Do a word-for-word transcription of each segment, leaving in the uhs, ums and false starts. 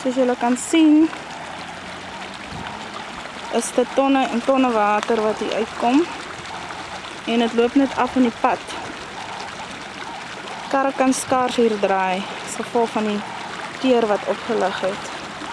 Soos julle kan sien, is dit tonne en tonne water wat hier uitkom. En het loop net af in die pad. Karre kan skaars hier draai, as gevolg van die teer wat opgelig het.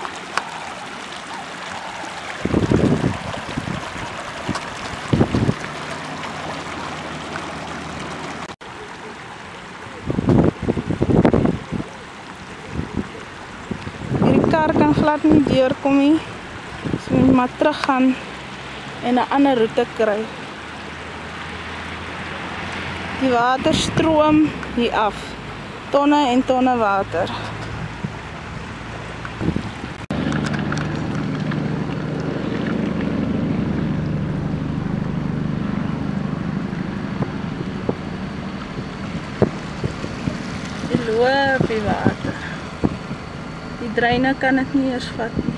Hierdie kar kan glad nie deurkom nie, so moet maar terug gaan en 'n ander roete kry. Die water stroom hier af, tonne en tonne water. Die loop die water. Die dreine kan dit nie eers vat nie.